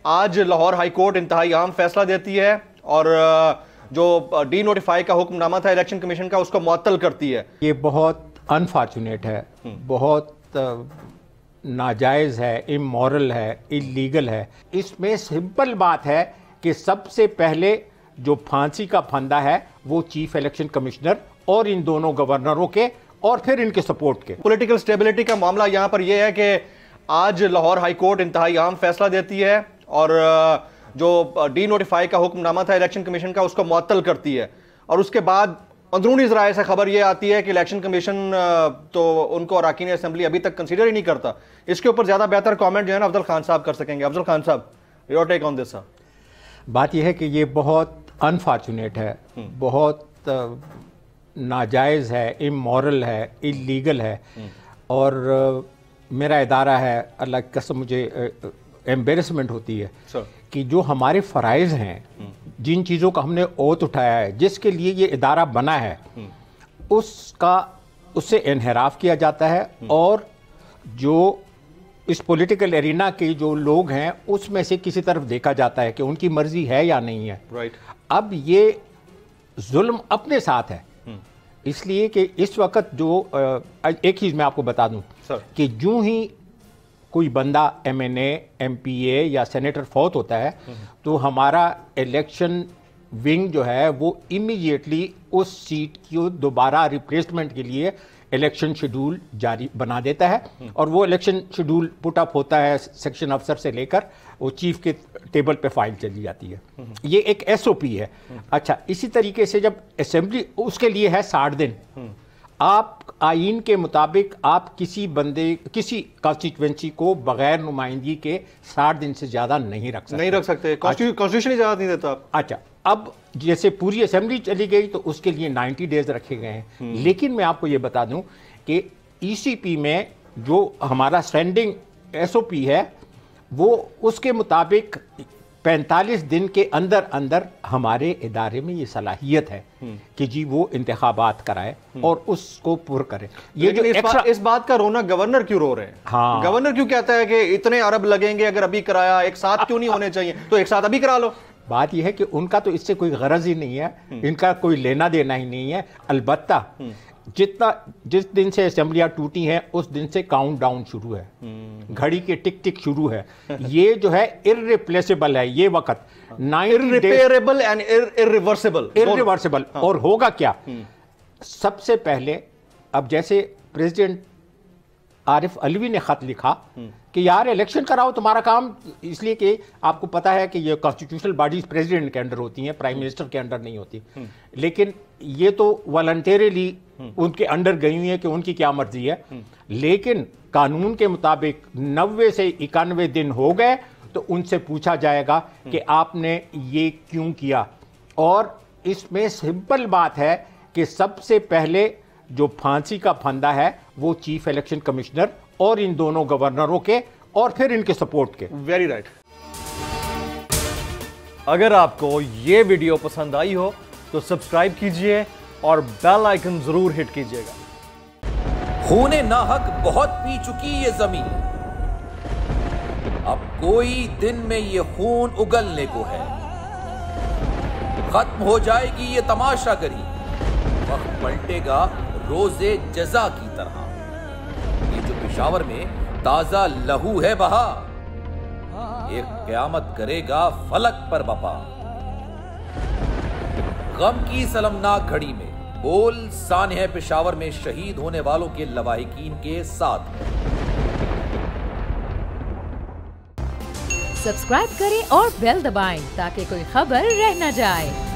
आज Lahore high court इंतहाई अहम फैसला देती है और जो डी नोटिफाई का हुक्मनामा था इलेक्शन कमीशन का उसको मुअत्तल करती है। ये बहुत अनफॉर्चुनेट है, बहुत नाजायज़ है, इमोरल है, इलीगल है। इसमें सिंपल बात है कि सबसे पहले जो फांसी का फंदा है वो चीफ इलेक्शन कमिश्नर और इन दोनों गवर्नरों के और फिर इनके सपोर्ट के। पॉलिटिकल स्टेबिलिटी का मामला यहाँ पर यह है कि आज लाहौर हाई कोर्ट इंतहाई अहम फैसला देती है और जो डी नोटिफाई का हुक्मनामा था इलेक्शन कमीशन का उसको मुअत्तल करती है। और उसके बाद अंदरूनी ज़राए से खबर यह आती है कि इलेक्शन कमीशन तो उनको अरकान असेंबली अभी तक कंसीडर ही नहीं करता। इसके ऊपर ज़्यादा बेहतर कमेंट जो है ना अफजल खान साहब कर सकेंगे। अफजल खान साहब, योर टेक ऑन दिस। बात यह है कि ये बहुत अनफॉर्चुनेट है, बहुत नाजायज़ है, इमोरल है, इलीगल है। और मेरा इदारा है, अल्लाह की कसम मुझे एम्बेरसमेंट होती है कि जो हमारे फ़राइज़ हैं, जिन चीज़ों का हमने ओत उठाया है, जिसके लिए ये इदारा बना है, उससे इन्हिराफ किया जाता है। और जो इस पॉलिटिकल एरिना के जो लोग हैं उसमें से किसी तरफ देखा जाता है कि उनकी मर्जी है या नहीं है। राइट। अब ये जुल्म अपने साथ है, इसलिए कि इस वक्त जो एक चीज़ मैं आपको बता दूं कि जो ही कोई बंदा MNA, MPA या सेनेटर फौत होता है तो हमारा इलेक्शन विंग जो है वो इमीडिएटली उस सीट की दोबारा रिप्लेसमेंट के लिए इलेक्शन शेड्यूल जारी बना देता है। और वो इलेक्शन शेड्यूल पुट अप होता है सेक्शन अफसर से लेकर वो चीफ के टेबल पे फाइल चली जाती है। ये एक SOP है। अच्छा, इसी तरीके से जब असेंबली उसके लिए है 60 दिन। आप आईन के मुताबिक आप किसी कॉन्स्टिट्यूएंसी को बगैर नुमाइंदगी के 60 दिन से ज्यादा नहीं रख सकते। कॉन्स्टिट्यूशन इजाजत नहीं देता। अच्छा, अब जैसे पूरी असेंबली चली गई तो उसके लिए 90 डेज रखे गए हैं। लेकिन मैं आपको ये बता दूं कि ECP में जो हमारा स्टैंडिंग SOP है वो उसके मुताबिक 45 दिन के अंदर अंदर हमारे इदारे में ये सलाहियत है कि जी वो इंतखाबात कराए और उसको पुर करे। ये जो इस बात का रोना गवर्नर क्यों रो रहे हैं? हाँ, गवर्नर क्यों कहता है कि इतने अरब लगेंगे अगर अभी कराया, एक साथ क्यों नहीं होने चाहिए? तो एक साथ अभी करा लो। बात यह है कि उनका तो इससे कोई गरज ही नहीं है, इनका कोई लेना देना ही नहीं है। अलबत्ता जिस दिन से असेंबलियां टूटी हैं उस दिन से काउंट डाउन शुरू है, घड़ी के टिक टिक शुरू है। ये जो है इररिप्लेसेबल है, ये वक्त इररिपेरेबल एंड इररिवर्सिबल। और होगा क्या? सबसे पहले अब जैसे प्रेसिडेंट आरिफ अलवी ने खत लिखा कि यार इलेक्शन कराओ, तुम्हारा काम, इसलिए कि आपको पता है कि ये कॉन्स्टिट्यूशनल बॉडीज प्रेसिडेंट के अंडर होती हैं, प्राइम मिनिस्टर के अंडर नहीं होती। लेकिन ये तो वॉलंटरीली उनके अंडर गई हुई है कि उनकी क्या मर्जी है। लेकिन कानून के मुताबिक 90 से 91 दिन हो गए तो उनसे पूछा जाएगा कि आपने ये क्यों किया। और इसमें सिंपल बात है कि सबसे पहले जो फांसी का फंदा है वो चीफ इलेक्शन कमिश्नर और इन दोनों गवर्नरों के और फिर इनके सपोर्ट के। Very right. अगर आपको ये वीडियो पसंद आई हो तो सब्सक्राइब कीजिए और बेल आइकन जरूर हिट कीजिएगा। खूने नाहक बहुत पी चुकी ये जमीन, अब कोई दिन में ये खून उगलने को है। खत्म हो जाएगी ये तमाशागरी, वक्त पलटेगा रोजे जजा की तरह। ये जो पेशावर में ताजा लहू है बहा, एक क़यामत करेगा फलक पर बपा। गम की सलमनाक घड़ी में बोल सानह पेशावर में शहीद होने वालों के लवाहिकीन के साथ। सब्सक्राइब करें और बेल दबाएं ताकि कोई खबर रह न जाए।